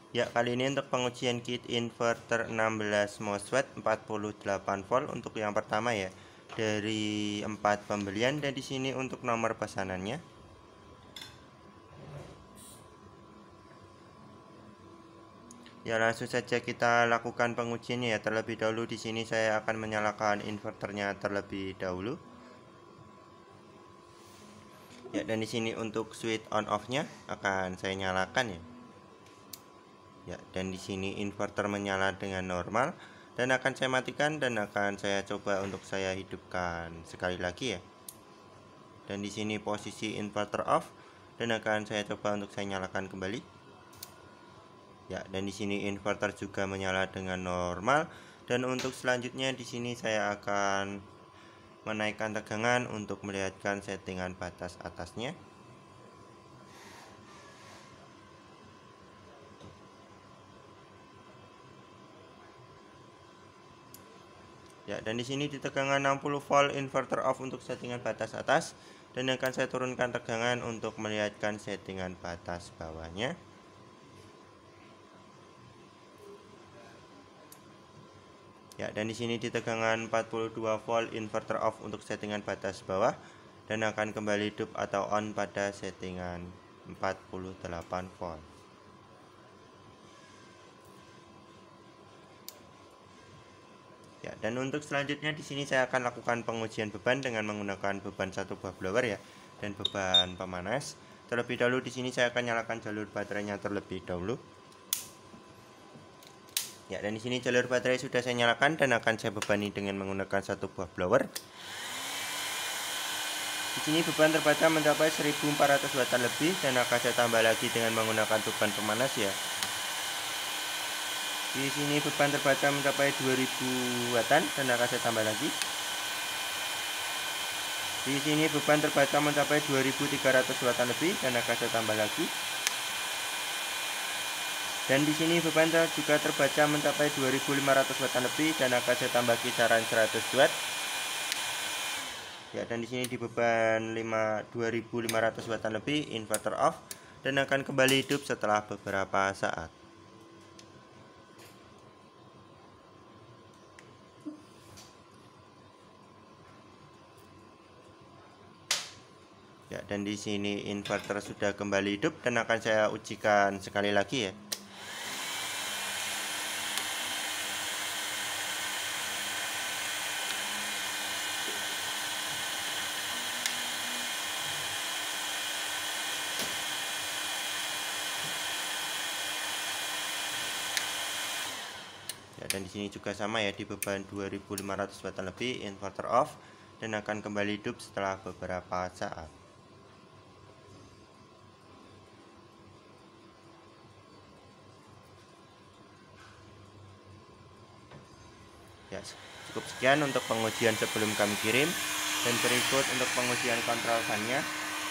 Ya, kali ini untuk pengujian kit inverter 16 MOSFET 48 volt untuk yang pertama ya. Dari 4 pembelian dan di sini untuk nomor pesanannya. Ya, langsung saja kita lakukan pengujiannya ya. Terlebih dahulu di sini saya akan menyalakan inverternya terlebih dahulu. Ya, dan di sini untuk switch on off-nya akan saya nyalakan ya. Ya, dan di sini inverter menyala dengan normal dan akan saya matikan dan akan saya coba untuk saya hidupkan sekali lagi ya. Dan di sini posisi inverter off dan akan saya coba untuk saya nyalakan kembali. Ya, dan di sini inverter juga menyala dengan normal dan untuk selanjutnya di sini saya akan menaikkan tegangan untuk melihatkan settingan batas atasnya. Ya, dan di sini di tegangan 60 volt inverter off untuk settingan batas atas dan akan saya turunkan tegangan untuk melihatkan settingan batas bawahnya. Ya, dan di sini di tegangan 42 volt inverter off untuk settingan batas bawah dan akan kembali hidup atau on pada settingan 48 volt. Ya, dan untuk selanjutnya di sini saya akan lakukan pengujian beban dengan menggunakan beban satu buah blower ya dan beban pemanas. Terlebih dahulu di sini saya akan nyalakan jalur baterainya terlebih dahulu. Ya, dan di sini jalur baterai sudah saya nyalakan dan akan saya bebani dengan menggunakan satu buah blower. Di sini beban terbaca mencapai 1400 watt lebih dan akan saya tambah lagi dengan menggunakan beban pemanas ya. Di sini beban terbaca mencapai 2000 wattan dan akan saya tambah lagi. Di sini beban terbaca mencapai 2300 wattan lebih dan akan saya tambah lagi. Dan di sini beban juga terbaca mencapai 2500 wattan lebih dan akan saya tambah kisaran 100 watt. Ya, dan di sini di beban 2500 wattan lebih inverter off dan akan kembali hidup setelah beberapa saat. Ya, dan di sini inverter sudah kembali hidup dan akan saya ujikan sekali lagi ya. Ya, dan di sini juga sama ya di beban 2500 wattan lebih inverter off dan akan kembali hidup setelah beberapa saat. Ya, cukup sekian untuk pengujian sebelum kami kirim dan berikut untuk pengujian kontrol fan-nya.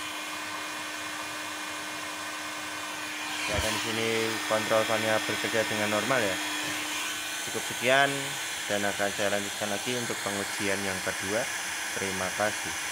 Ya, dan di sini kontrol fan-nya bekerja dengan normal ya. Cukup sekian dan akan saya lanjutkan lagi untuk pengujian yang kedua. Terima kasih.